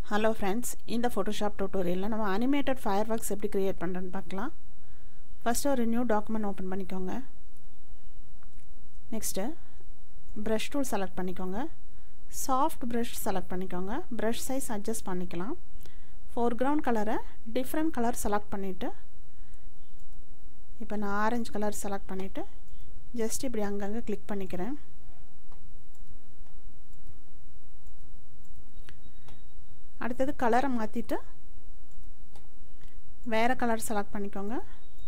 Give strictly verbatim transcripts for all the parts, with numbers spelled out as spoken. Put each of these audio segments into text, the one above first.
Hello friends, in the Photoshop tutorial la nama animated fireworks eppadi create பண்றேன்னு பார்க்கலாம். First ஒரு new document open பண்ணிக்கோங்க. Next brush tool select பண்ணிக்கோங்க. Soft brush select பண்ணிக்கோங்க. Brush size adjust பண்ணிக்கலாம். Foreground color different color select பண்ணிட்டு இப்போ நான் orange color select பண்ணிட்டு just இப்படி அங்கங்க click பண்ணிக்கிறேன். அடுத்து கலரை மாத்திட்டு வேற கலர் செலக்ட் பண்ணிக்கோங்க.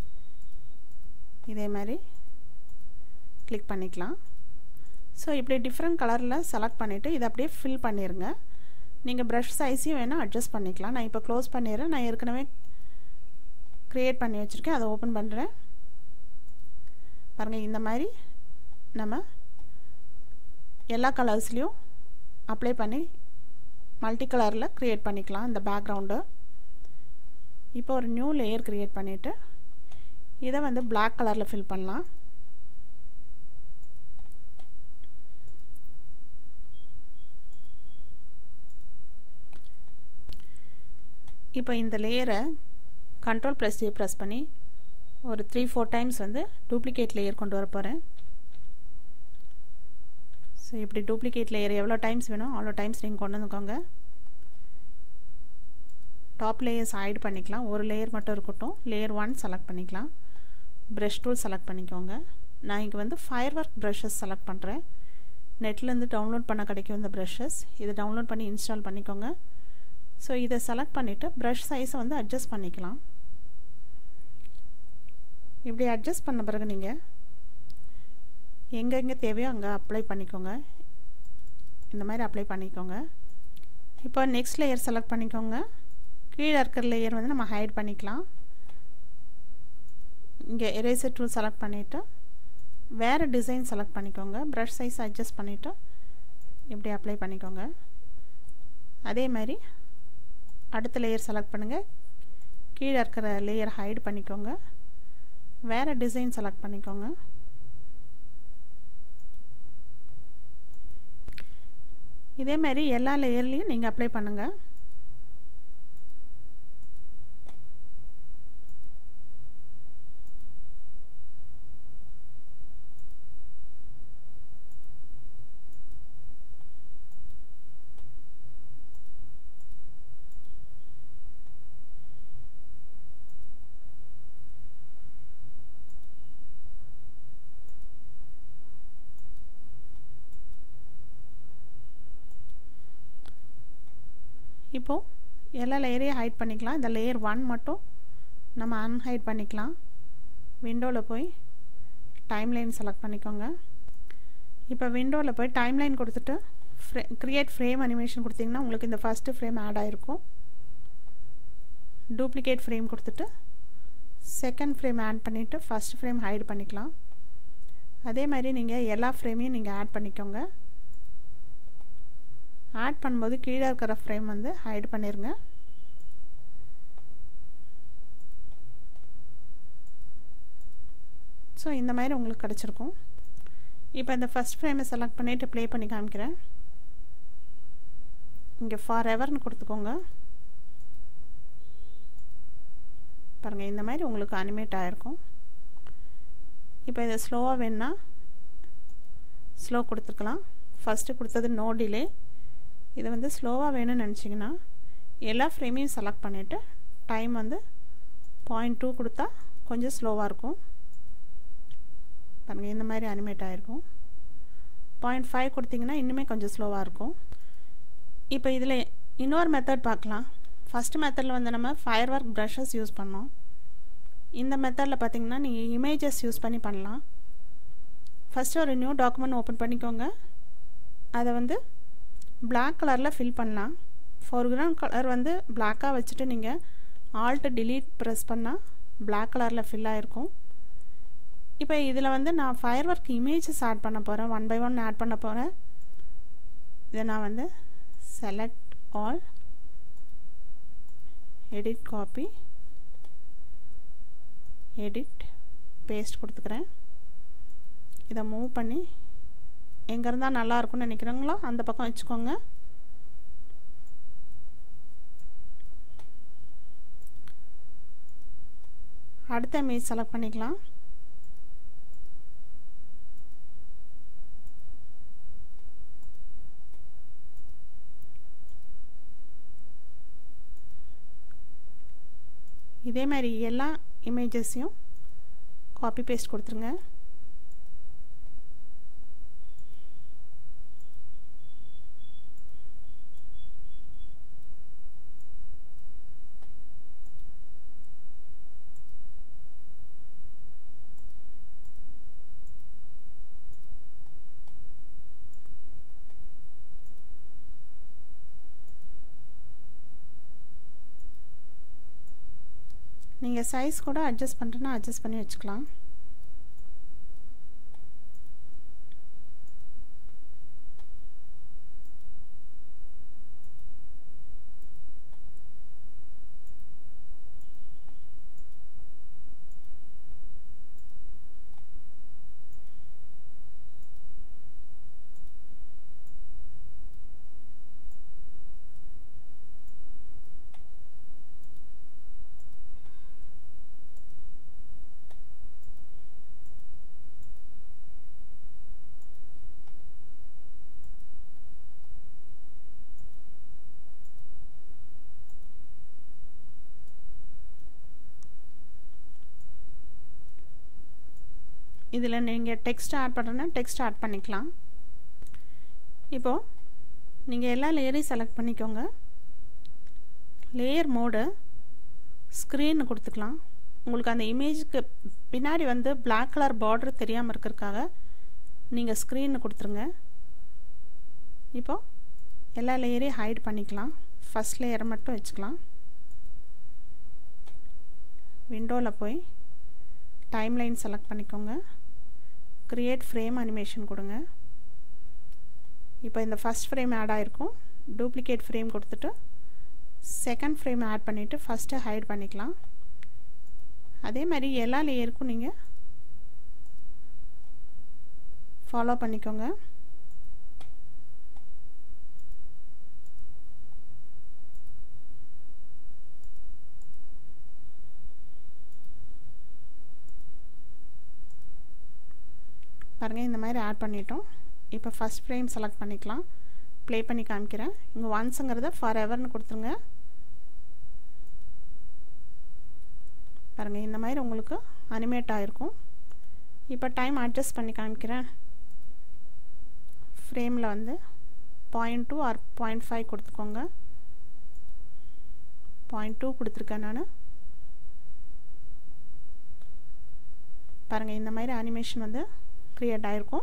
இதே மாதிரி கிளிக் பண்ணிக்கலாம். சோ இப்படி டிஃபரண்ட் கலர்ல செலக்ட் பண்ணிட்டு இத அப்படியே ஃபில் பண்ணிருங்க. நீங்க brush சைஸையும் வேணா அட்ஜஸ்ட் பண்ணிக்கலாம். நான் இப்போ க்ளோஸ் பண்ணிறேன். நான் ஏற்கனவே கிரியேட் பண்ணி வச்சிருக்கேன். அதை ஓபன் பண்றேன். பாருங்க இந்த மாதிரி நம்ம எல்லா கலர்ஸ்லயும் அப்ளை பண்ணி மல்டி கலர்ல கிரியேட் பண்ணிக்கலாம் இந்த பேக்ரவுண்ட். இப்போ ஒரு நியூ லேயர் கிரியேட் பண்ணிட்டு இத வந்து Black கலர்ல ஃபில் பண்ணலாம். இப்போ இந்த லேயரை கண்ட்ரோல் பிரஸ் ஜே பிரஸ் பண்ணி ஒரு three four டைம்ஸ் வந்து டூப்ளிகேட் லேயர் கொண்டு வர போறேன். சோ இப்படி டூப்ளிகேட் லேயர் எவ்வளவு டைம்ஸ் வேணும் அவ்வளவு டைம்ஸ் நீங்க கொண்டு வந்துக்கோங்க. டாப் லேயர்ஸ் ஹைட் பண்ணிக்கலாம். ஒரு லேயர் மட்டும் இருக்கட்டும். லேயர் one செலக்ட் பண்ணிக்கலாம். brush tool செலக்ட் பண்ணிக்கோங்க. நான் இங்க வந்து firework brushes செலக்ட் பண்றேன். நெட்ல இருந்து டவுன்லோட் பண்ண கிடைக்கும் இந்த brushes. இத டவுன்லோட் பண்ணி இன்ஸ்டால் பண்ணிக்கோங்க. சோ இத செலக்ட் பண்ணிட்டு brush size வந்து அட்ஜஸ்ட் பண்ணிக்கலாம். இப்படி அட்ஜஸ்ட் பண்ண பிறகு நீங்க எங்க எங்க தேவையோ அங்க அப்ளை பண்ணிக்கோங்க. இந்த மாதிரி அப்ளை பண்ணிக்கோங்க. இப்போ நெக்ஸ்ட் லேயர் செலக்ட் பண்ணிக்கோங்க. கீழ இருக்கிற லேயர் வந்து நம்ம ஹைட் பண்ணிக்கலாம். இங்க eraser tool செலக்ட் பண்ணிட்டு வேற டிசைன் செலக்ட் பண்ணிக்கோங்க. brush size அட்ஜஸ்ட் பண்ணிட்டு இப்படி அப்ளை பண்ணிக்கோங்க. அதே மாதிரி அடுத்த லேயர் செலக்ட் பண்ணுங்க. கீழ இருக்கிற லேயர் ஹைட் பண்ணிக்கோங்க. வேற டிசைன் செலக்ட் பண்ணிக்கோங்க. இதே மாதிரி எல்லா லேயர்லயும் நீங்க அப்ளை பண்ணுங்க. இப்போ எல்லா லேயரையும் ஹைட் பண்ணிக்கலாம். இந்த லேயர் one மட்டும் நம்ம அன்ஹைட் பண்ணிக்கலாம். விண்டோல போய் டைம்லைன் செலக்ட் பண்ணிக்கோங்க. இப்போ விண்டோல போய் டைம்லைன் கொடுத்துட்டு கிரியேட் ஃப்ரேம் அனிமேஷன் கொடுத்தீங்கன்னா உங்களுக்கு இந்த ஃபர்ஸ்ட் ஃப்ரேம் ஆட் ஆயிருக்கும். டூப்ளிகேட் ஃப்ரேம் கொடுத்துட்டு செகண்ட் ஃப்ரேம் ஆட் பண்ணிட்டு ஃபர்ஸ்ட் ஃப்ரேம் ஹைட் பண்ணிக்கலாம். அதே மாதிரி நீங்க எல்லா ஃப்ரேமையும் நீங்க ஆட் பண்ணிக்கோங்க. ஆட் பண்ணும்போது கீழ இருக்கிற ஃப்ரேம் வந்து ஹைட் பண்ணிருங்க. சோ இந்த மாதிரி உங்களுக்கு கிடைச்சிருக்கும். இப்போ இந்த ஃபர்ஸ்ட் ஃப்ரேமை செலக்ட் பண்ணிட்டு ப்ளே பண்ணி காமிக்கிறேன். இங்க forever னு கொடுத்துக்கோங்க. பாருங்க இந்த மாதிரி உங்களுக்கு அனிமேட் ஆயிருக்கும். இப்போ இத ஸ்லோவா வேணா ஸ்லோ கொடுத்துக்கலாம். ஃபர்ஸ்ட் கொடுத்தது நோ டிலே. இது வந்து ஸ்லோவா வேணும்னு நினைச்சீங்கன்னா எல்லா ஃப்ரேமையும் செலக்ட் பண்ணிட்டு டைம் வந்து zero point two கொடுத்தா கொஞ்சம் ஸ்லோவா இருக்கும். பாருங்க இந்த மாதிரி அனிமேட் ஆயிருக்கும். zero point five கொடுத்தீங்கன்னா இன்னுமே கொஞ்சம் ஸ்லோவா இருக்கும். இப்போ இதுல இன்னொரு மெத்தட் பார்க்கலாம். ஃபர்ஸ்ட் மெத்தட்ல வந்து நம்ம firework brushes யூஸ் பண்ணோம். இந்த மெத்தட்ல பாத்தீங்கன்னா நீங்க இமேजेस யூஸ் பண்ணி பண்ணலாம். ஃபர்ஸ்ட் ஒரு நியூ டாக்குமெண்ட் ஓபன் பண்ணிக்கோங்க. அத வந்து Black கலர்ல ஃபில் பண்ணலாம். foreground கலர் வந்து Black-ஆ வச்சிட்டு நீங்க Alt delete பிரஸ் பண்ணா Black கலர்ல ஃபில் ஆயிருக்கும். இப்போ இதுல வந்து நான் firework images ஆட் பண்ண போறேன். one by one ஆட் பண்ண போறேன். இத நான் வந்து select all edit copy edit paste கொடுத்துக்கறேன். இத மூவ் பண்ணி எங்க இருந்தா நல்லா இருக்கும்னு நினைக்கிறீங்களோ அந்த பக்கம் வெச்சுக்கோங்க. அடுத்த இமேஜ் செலக்ட் பண்ணிக்கலாம். இதே மாதிரி எல்லா இமேஜஸையும் காப்பி பேஸ்ட் கொடுத்துருங்க. நீங்கள் சைஸ் கூட அட்ஜஸ்ட் பண்ணுறேன்னா அட்ஜஸ்ட் பண்ணி வச்சுக்கலாம். இதில் நீங்கள் டெக்ஸ்ட் ஆட் பண்ணுறேன்னா டெக்ஸ்ட் ஆட் பண்ணிக்கலாம். இப்போது நீங்கள் எல்லா லேயரையும் செலக்ட் பண்ணிக்கோங்க. லேயர் மோடு ஸ்க்ரீன் கொடுத்துக்கலாம். உங்களுக்கு அந்த இமேஜுக்கு பின்னாடி வந்து பிளாக் கலர் பார்டர் தெரியாமல் இருக்கிறதுக்காக நீங்கள் ஸ்க்ரீன் கொடுத்துருங்க. இப்போது எல்லா லேயரையும் ஹைட் பண்ணிக்கலாம். ஃபஸ்ட் லேயரை மட்டும் வச்சுக்கலாம். விண்டோவில் போய் டைம்லைன் செலக்ட் பண்ணிக்கோங்க. கிரியேட் ஃப்ரேம் அனிமேஷன் கொடுங்க. இப்போ இந்த ஃபஸ்ட் ஃப்ரேம் ஆட் ஆகிருக்கும். டூப்ளிகேட் ஃப்ரேம் கொடுத்துட்டு செகண்ட் ஃப்ரேம் ஆட் பண்ணிவிட்டு ஃபஸ்ட்டு ஹைட் பண்ணிக்கலாம். அதே மாதிரி எல்லா லேயருக்கும் நீங்கள் ஃபாலோ பண்ணிக்கோங்க. பாருங்கள், இந்த மாதிரி ஆட் பண்ணிட்டோம். இப்போ ஃபஸ்ட் ஃப்ரேம் செலக்ட் பண்ணிக்கலாம். ப்ளே பண்ணி காமிக்கிறேன். இங்கே ஒன்ஸுங்கிறத ஃபார் எவர்னு கொடுத்துருங்க. பாருங்கள், இந்த மாதிரி உங்களுக்கு அனிமேட் ஆகிருக்கும். இப்போ டைம் அட்ஜஸ்ட் பண்ணி காமிக்கிறேன். ஃப்ரேமில் வந்து point two or point five கொடுத்துக்கோங்க. பாயிண்ட் டூ கொடுத்துருக்கேன் நான். பாருங்கள், இந்த மாதிரி அனிமேஷன் வந்து க்ரியேட் ஆகிருக்கும்.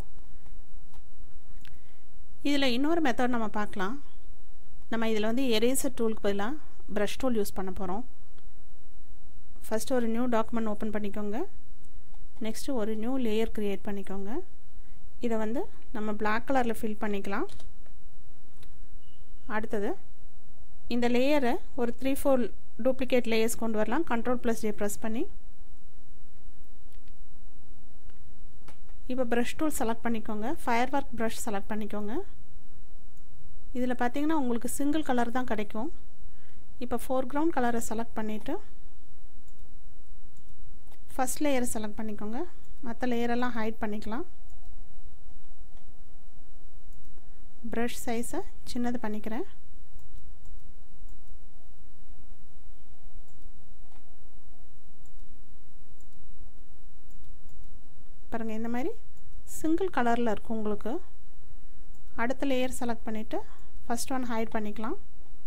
இதில் இன்னொரு மெத்தட் நம்ம பார்க்கலாம். நம்ம இதில் வந்து எரேசர் டூலுக்கு பதிலாக ப்ரஷ் டூல் யூஸ் பண்ண போகிறோம். ஃபஸ்ட்டு ஒரு நியூ டாக்குமெண்ட் ஓப்பன் பண்ணிக்கோங்க. நெக்ஸ்ட்டு ஒரு நியூ லேயர் க்ரியேட் பண்ணிக்கோங்க. இதை வந்து நம்ம பிளாக் கலரில் ஃபில் பண்ணிக்கலாம். அடுத்தது இந்த லேயரை ஒரு த்ரீ ஃபோர் டூப்ளிகேட் லேயர்ஸ் கொண்டு வரலாம். கண்ட்ரோல் ப்ளஸ் ஜே ப்ரெஸ் பண்ணி இப்போ ப்ரஷ் டூல் செலக்ட் பண்ணிக்கோங்க. ஃபயர் ஒர்க் ப்ரஷ் செலக்ட் பண்ணிக்கோங்க. இதில் பார்த்தீங்கன்னா உங்களுக்கு சிங்கிள் கலர் தான் கிடைக்கும். இப்போ ஃபோர் கிரவுண்ட் கலரை செலக்ட் பண்ணிவிட்டு ஃபஸ்ட் லேயரை செலக்ட் பண்ணிக்கோங்க. மற்ற லேயரெல்லாம் ஹைட் பண்ணிக்கலாம். ப்ரஷ் சைஸை சின்னது பண்ணிக்கிறேன். பாருங்கள், இந்த மாதிரி சிங்கிள் கலரில் இருக்கும் உங்களுக்கு. அடுத்த லேயர் செலக்ட் பண்ணிவிட்டு ஃபஸ்ட் ஒன் ஹைட் பண்ணிக்கலாம்.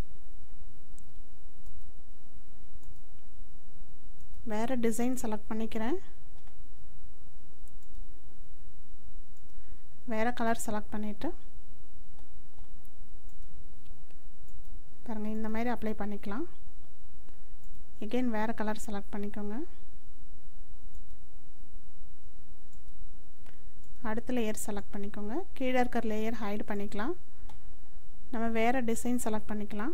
வேறு டிசைன் செலக்ட் பண்ணிக்கிறேன். வேறு கலர் செலக்ட் பண்ணிவிட்டு பாருங்கள், இந்த மாதிரி அப்ளை பண்ணிக்கலாம். எகெயின் வேறு கலர் செலக்ட் பண்ணிக்கோங்க. அடுத்த லேயர் செலக்ட் பண்ணிக்கோங்க. கீழே இருக்கிற லேயர் ஹைட் பண்ணிக்கலாம். நம்ம வேறு டிசைன் செலக்ட் பண்ணிக்கலாம்.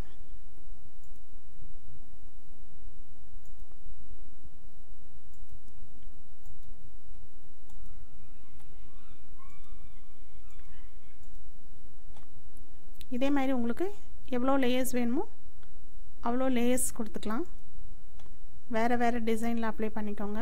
இதே மாதிரி உங்களுக்கு எவ்வளோ லேயர்ஸ் வேணுமோ அவ்வளோ லேயர்ஸ் கொடுத்துக்கலாம். வேறு வேறு டிசைனில் அப்ளை பண்ணிக்கோங்க.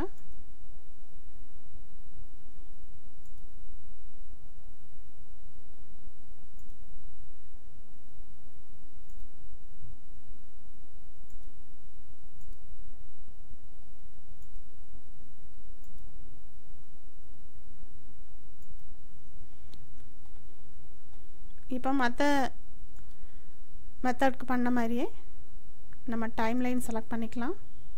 இப்போ மற்ற மெத்தட்க்கு பண்ண மாதிரியே நம்ம டைம் லைன் செலக்ட் பண்ணிக்கலாம்.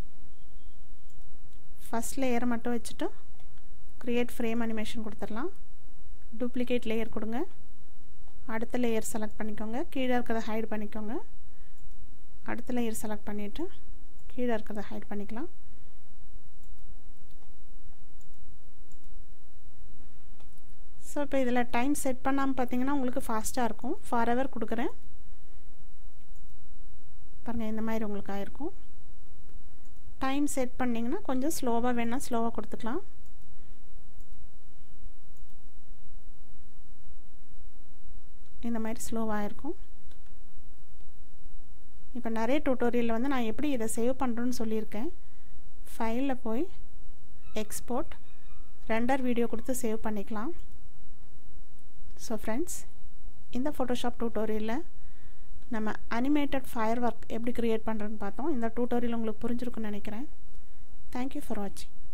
ஃபஸ்ட் லேயர் மட்டும் வச்சுட்டு க்ரியேட் ஃப்ரேம் அனிமேஷன் கொடுத்துடலாம். டூப்ளிகேட் லேயர் கொடுங்க. அடுத்த லேயர் செலக்ட் பண்ணிக்கோங்க. கீழே இருக்கிறத ஹைட் பண்ணிக்கோங்க. அடுத்த லேயர் செலக்ட் பண்ணிவிட்டு கீழே இருக்கிறத ஹைட் பண்ணிக்கலாம். ஸோ இப்போ இதில் டைம் செட் பண்ணாமல் பார்த்தீங்கன்னா உங்களுக்கு ஃபாஸ்ட்டாக இருக்கும். ஃபார் எவர் கொடுக்குறேன் பாருங்கள், இந்த மாதிரி உங்களுக்கு ஆயிருக்கும். டைம் செட் பண்ணிங்கன்னா கொஞ்சம் ஸ்லோவாக வேணால் ஸ்லோவாக கொடுத்துக்கலாம். இந்த மாதிரி ஸ்லோவாக இருக்கும். இப்போ நிறைய டியூட்டோரியலில் வந்து நான் எப்படி இதை சேவ் பண்ணுறேன்னு சொல்லியிருக்கேன். ஃபைலில் போய் எக்ஸ்போர்ட் ரெண்டர் வீடியோ கொடுத்து சேவ் பண்ணிக்கலாம். ஸோ ஃப்ரெண்ட்ஸ், இந்த ஃபோட்டோஷாப் டியூட்டோரியலில் நம்ம அனிமேட்டட் ஃபயர் ஒர்க் எப்படி க்ரியேட் பண்ணுறதுன்னு பார்த்தோம். இந்த டியூட்டோரியல் உங்களுக்கு புரிஞ்சிருக்குன்னு நினைக்கிறேன். தேங்க்யூ ஃபார் வாட்சிங்.